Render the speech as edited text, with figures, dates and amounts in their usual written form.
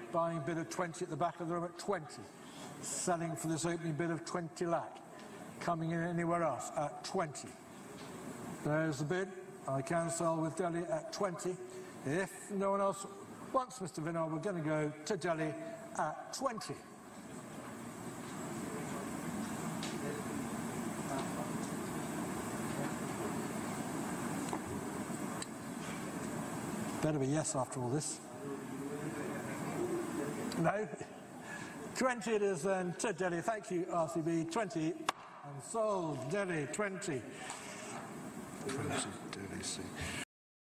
buying bid of 20 at the back of the room at 20. Selling for this opening bid of 20 lakh. Coming in anywhere else at 20. There's the bid. I can sell with Delhi at 20. If no one else wants Mr. Vinod, we're going to go to Delhi at 20. Better be yes after all this. No? 20 it is then to Delhi. Thank you, RCB. 20 and sold. Delhi, 20. 20, Delhi, see.